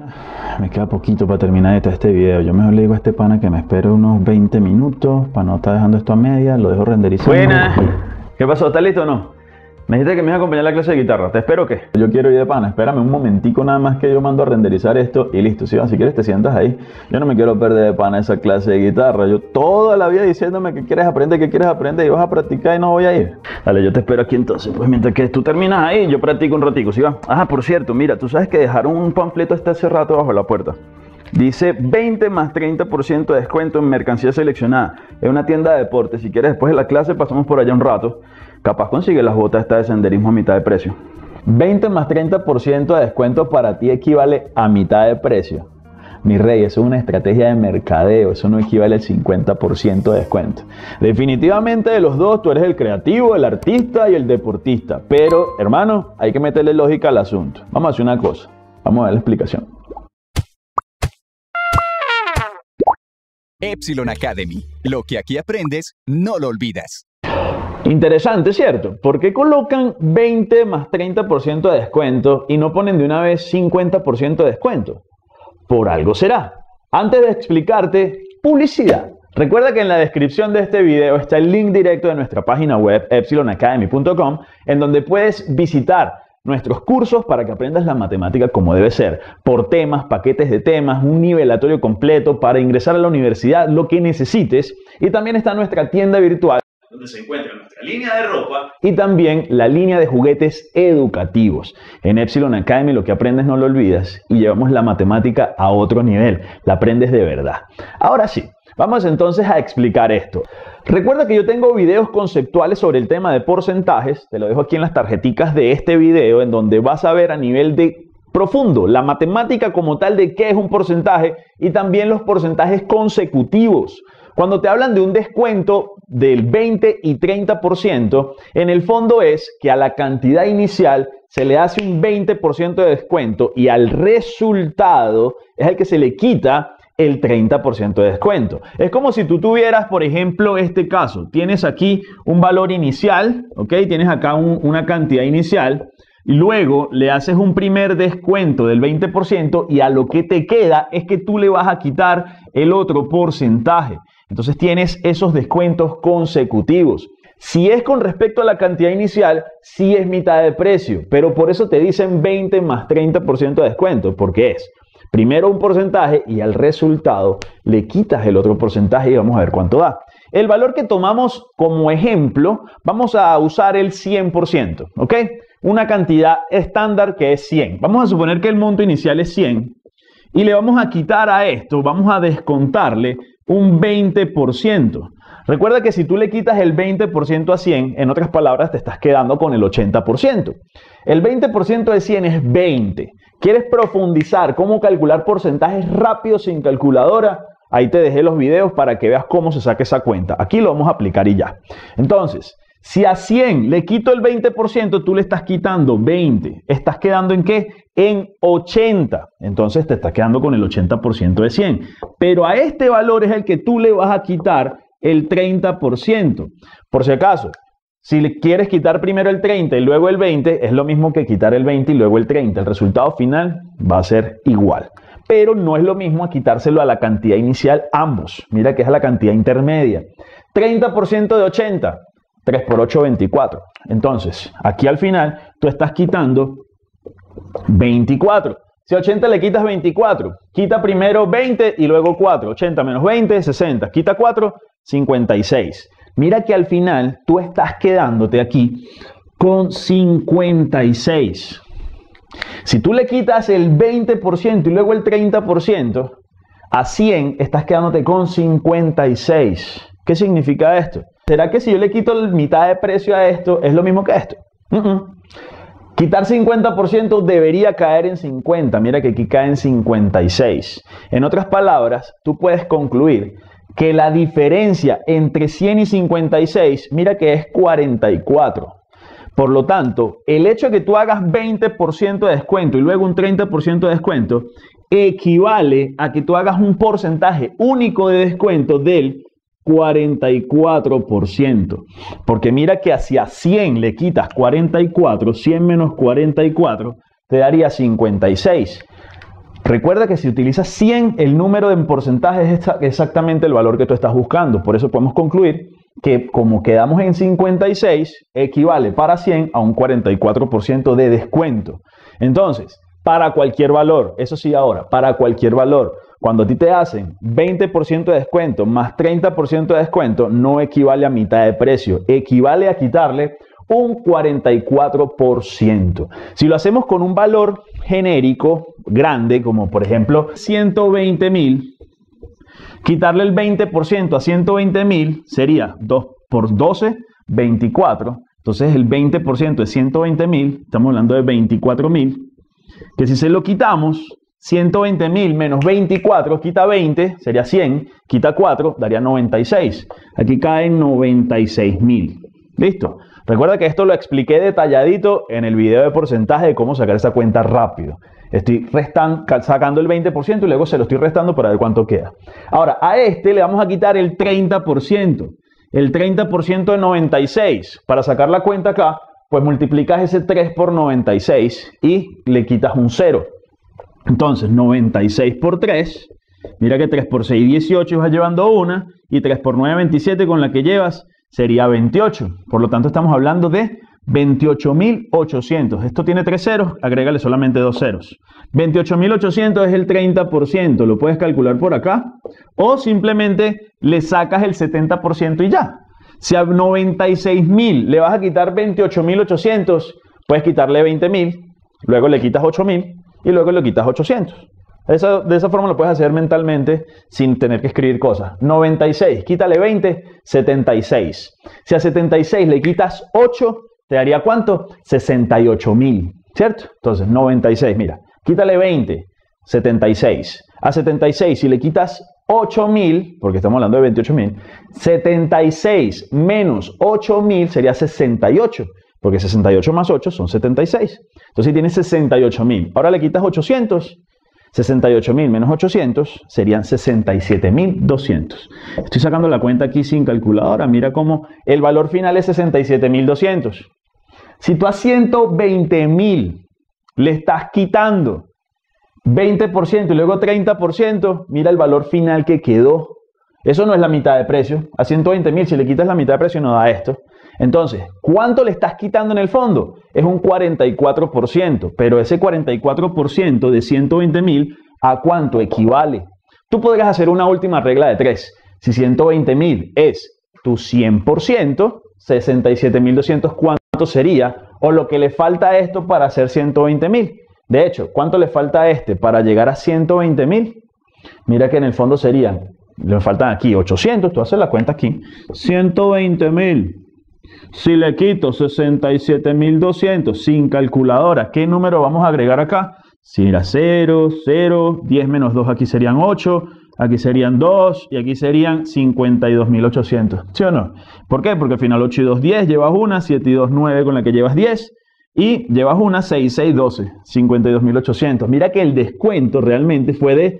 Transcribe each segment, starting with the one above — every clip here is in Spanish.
Me queda poquito para terminar de este video. Yo mejor le digo a este pana que me espere unos 20 minutos para no estar dejando esto a media. Lo dejo renderizando. Buenas. ¿Qué pasó? ¿Estás listo o no? Me dijiste que me ibas a acompañar a la clase de guitarra. ¿Te espero o qué? Yo quiero ir de pana. Espérame un momentico nada más que yo mando a renderizar esto y listo. Si quieres te sientas ahí. Yo no me quiero perder de pana esa clase de guitarra. Yo toda la vida diciéndome que quieres aprender y vas a practicar y no voy a ir. Dale, yo te espero aquí entonces. Pues mientras que tú terminas ahí, yo practico un ratico, ¿sí va? Ah, por cierto, mira, tú sabes que dejaron un panfleto hasta hace rato bajo la puerta. Dice 20 más 30% de descuento en mercancía seleccionada. Es una tienda de deportes. Si quieres, después de la clase pasamos por allá un rato. Capaz consigue las botas estas de senderismo a mitad de precio. 20 más 30% de descuento para ti equivale a mitad de precio. Mi rey, eso es una estrategia de mercadeo. Eso no equivale al 50% de descuento. Definitivamente de los dos, tú eres el creativo, el artista y el deportista. Pero, hermano, hay que meterle lógica al asunto. Vamos a hacer una cosa. Vamos a ver la explicación. Epsilon Academy. Lo que aquí aprendes, no lo olvidas. Interesante, ¿cierto? ¿Por qué colocan 20 más 30% de descuento y no ponen de una vez 50% de descuento? Por algo será. Antes de explicarte, publicidad. Recuerda que en la descripción de este video está el link directo de nuestra página web epsilonacademy.com, en donde puedes visitar nuestros cursos para que aprendas la matemática como debe ser, por temas, paquetes de temas, un nivelatorio completo para ingresar a la universidad, lo que necesites. Y también está nuestra tienda virtual, donde se encuentra nuestra línea de ropa y también la línea de juguetes educativos. En Epsilon Academy lo que aprendes no lo olvidas y llevamos la matemática a otro nivel, la aprendes de verdad. Ahora sí, vamos entonces a explicar esto. Recuerda que yo tengo videos conceptuales sobre el tema de porcentajes, te lo dejo aquí en las tarjeticas de este video, en donde vas a ver a nivel de profundo la matemática como tal de qué es un porcentaje y también los porcentajes consecutivos. Cuando te hablan de un descuento del 20 y 30%, en el fondo es que a la cantidad inicial se le hace un 20% de descuento y al resultado es el que se le quita el 30% de descuento. Es como si tú tuvieras, por ejemplo, este caso. Tienes aquí un valor inicial, ¿ok? Tienes acá una cantidad inicial y luego le haces un primer descuento del 20% y a lo que te queda es que tú le vas a quitar el otro porcentaje. Entonces tienes esos descuentos consecutivos. Si es con respecto a la cantidad inicial, sí es mitad de precio, pero por eso te dicen 20 más 30% de descuento, porque es primero un porcentaje y al resultado le quitas el otro porcentaje y vamos a ver cuánto da. El valor que tomamos como ejemplo, vamos a usar el 100%, ¿ok? Una cantidad estándar que es 100. Vamos a suponer que el monto inicial es 100 y le vamos a quitar a esto, vamos a descontarle un 20%. Recuerda que si tú le quitas el 20% a 100, en otras palabras, te estás quedando con el 80%. El 20% de 100 es 20. ¿Quieres profundizar cómo calcular porcentajes rápidos sin calculadora? Ahí te dejé los videos para que veas cómo se saca esa cuenta. Aquí lo vamos a aplicar y ya. Entonces, si a 100 le quito el 20%, tú le estás quitando 20. ¿Estás quedando en qué? En 80. Entonces te estás quedando con el 80% de 100. Pero a este valor es el que tú le vas a quitar el 30%. Por si acaso, si le quieres quitar primero el 30 y luego el 20, es lo mismo que quitar el 20 y luego el 30. El resultado final va a ser igual. Pero no es lo mismo a quitárselo a la cantidad inicial ambos. Mira que es a la cantidad intermedia. 30% de 80. 3 por 8, 24. Entonces, aquí al final, tú estás quitando 24. Si a 80 le quitas 24, quita primero 20 y luego 4. 80 menos 20, 60. Quita 4, 56. Mira que al final, tú estás quedándote aquí con 56. Si tú le quitas el 20% y luego el 30%, a 100 estás quedándote con 56. ¿Qué significa esto? ¿Será que si yo le quito la mitad de precio a esto, es lo mismo que esto? Quitar 50% debería caer en 50. Mira que aquí cae en 56. En otras palabras, tú puedes concluir que la diferencia entre 100 y 56, mira que es 44. Por lo tanto, el hecho de que tú hagas 20% de descuento y luego un 30% de descuento, equivale a que tú hagas un porcentaje único de descuento del 44%. Porque mira que hacia 100 le quitas 44, 100 menos 44 te daría 56. Recuerda que si utilizas 100, el número en porcentaje es exactamente el valor que tú estás buscando. Por eso podemos concluir que como quedamos en 56, equivale para 100 a un 44% de descuento. Entonces, para cualquier valor, eso sí ahora, para cualquier valor, cuando a ti te hacen 20% de descuento más 30% de descuento, no equivale a mitad de precio, equivale a quitarle un 44%. Si lo hacemos con un valor genérico grande, como por ejemplo 120.000, quitarle el 20% a 120.000 sería 2 por 12, 24. Entonces el 20% de 120.000, estamos hablando de 24.000, que si se lo quitamos, 120.000 menos 24, quita 20, sería 100, quita 4, daría 96. Aquí caen 96.000. ¿Listo? Recuerda que esto lo expliqué detalladito en el video de porcentaje de cómo sacar esa cuenta rápido. Estoy sacando el 20% y luego se lo estoy restando para ver cuánto queda. Ahora, a este le vamos a quitar el 30%. El 30% de 96. Para sacar la cuenta acá, pues multiplicas ese 3 por 96 y le quitas un 0. Entonces, 96 por 3. Mira que 3 por 6, 18, vas llevando una. Y 3 por 9, 27, con la que llevas sería 28. Por lo tanto, estamos hablando de 28.800. Esto tiene 3 ceros, agrégale solamente 2 ceros. 28.800 es el 30%. Lo puedes calcular por acá. O simplemente le sacas el 70% y ya. Si a 96.000 le vas a quitar 28.800, puedes quitarle 20.000, luego le quitas 8.000 y luego le quitas 800. De esa forma lo puedes hacer mentalmente sin tener que escribir cosas. 96, quítale 20, 76. Si a 76 le quitas 8, ¿te daría cuánto? 68.000, ¿cierto? Entonces, 96, mira, quítale 20, 76. A 76, si le quitas 8.000, porque estamos hablando de 28.000, 76 menos 8.000 sería 68, porque 68 más 8 son 76. Entonces tienes 68.000. Ahora le quitas 800, 68.000 menos 800 serían 67.200. Estoy sacando la cuenta aquí sin calculadora. Mira cómo el valor final es 67.200. Si tú a 120.000 le estás quitando 20% y luego 30%, mira el valor final que quedó. Eso no es la mitad de precio. A 120.000, si le quitas la mitad de precio, no da esto. Entonces, ¿cuánto le estás quitando en el fondo? Es un 44%, pero ese 44% de 120.000, ¿a cuánto equivale? Tú podrías hacer una última regla de 3. Si 120.000 es tu 100%, 67.200, ¿cuánto sería? O lo que le falta a esto para hacer 120.000. De hecho, ¿cuánto le falta a este para llegar a 120.000? Mira que en el fondo serían, le faltan aquí 800, tú haces la cuenta aquí, 120.000. Si le quito 67.200 sin calculadora, ¿qué número vamos a agregar acá? Si era 0, 0, 10 menos 2 aquí serían 8, aquí serían 2 y aquí serían 52.800. ¿Sí o no? ¿Por qué? Porque al final 8 y 2, 10, llevas una, 7 y 2, 9 con la que llevas 10 y llevas una, 6, 6, 12, 52.800. Mira que el descuento realmente fue de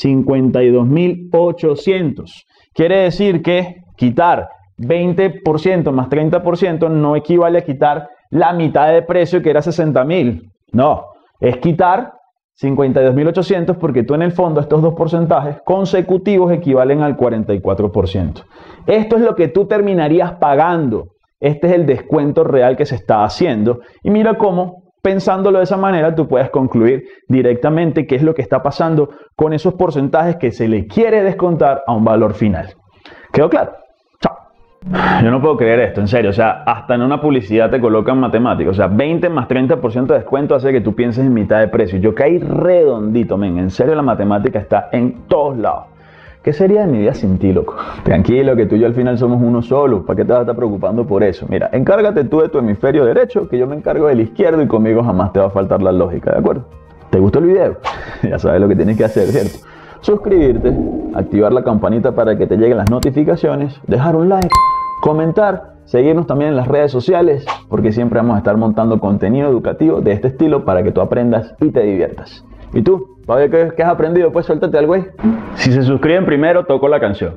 52.800. Quiere decir que quitar 20% más 30% no equivale a quitar la mitad de precio que era 60.000. No, es quitar 52.800 porque tú en el fondo estos dos porcentajes consecutivos equivalen al 44%. Esto es lo que tú terminarías pagando. Este es el descuento real que se está haciendo. Y mira cómo, pensándolo de esa manera, tú puedes concluir directamente qué es lo que está pasando con esos porcentajes que se le quiere descontar a un valor final. ¿Quedó claro? Yo no puedo creer esto, en serio. O sea, hasta en una publicidad te colocan matemáticas. O sea, 20 más 30% de descuento hace que tú pienses en mitad de precio. Yo caí redondito, men. En serio, la matemática está en todos lados. ¿Qué sería de mi vida sin ti, loco? Tranquilo, que tú y yo al final somos uno solo. ¿Para qué te vas a estar preocupando por eso? Mira, encárgate tú de tu hemisferio derecho, que yo me encargo del izquierdo y conmigo jamás te va a faltar la lógica, ¿de acuerdo? ¿Te gustó el video? Ya sabes lo que tienes que hacer, ¿cierto? Suscribirte, activar la campanita para que te lleguen las notificaciones, dejar un like, comentar, seguirnos también en las redes sociales, porque siempre vamos a estar montando contenido educativo de este estilo para que tú aprendas y te diviertas. ¿Y tú? ¿Todavía qué has aprendido? Pues suéltate al güey. Si se suscriben primero, toco la canción.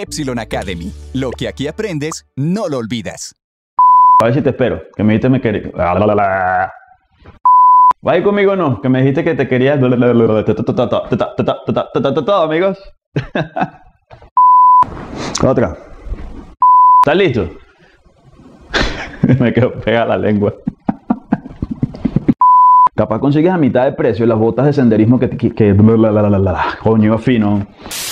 Epsilon Academy. Lo que aquí aprendes, no lo olvidas. A ver si te espero. Que me dijiste me querías. ¿Va a ir conmigo o no? Que me dijiste que te querías. Amigos. Otra. ¿Estás listo? Me quedo pegada la lengua. Capaz consigues a mitad de precio las botas de senderismo que coño, fino.